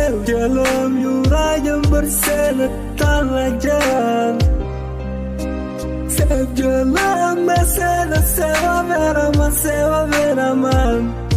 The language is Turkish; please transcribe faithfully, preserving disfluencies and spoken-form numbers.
Sevgilim yuragim bir seni tanlagan. Sevgilim ben seni sevaveraman, sevaveraman.